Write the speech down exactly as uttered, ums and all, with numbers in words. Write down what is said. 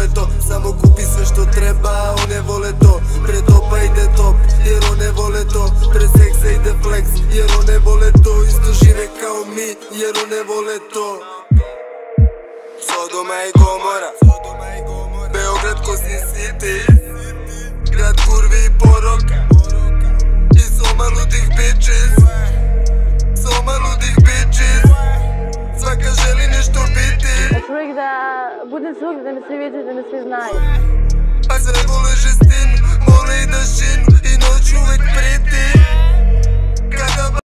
vole to. Samo kupi sve što treba, one vole to. Pre topa ide top, jer one vole to. Pre seksa ide flex, jer one vole to. Isto žive kao mi, jer one vole to. Sodoma i Gomora, Beograd ko Sin City, grad kurvi i poroka i soma ludih bitches, soma ludih bitches. Svaka želi nešto biti. Ja ću uvijek da budem svugdje, da me svi vide, da me svi znaju. A sve vole žestinu, vole i dašinu i noć uvijek priti.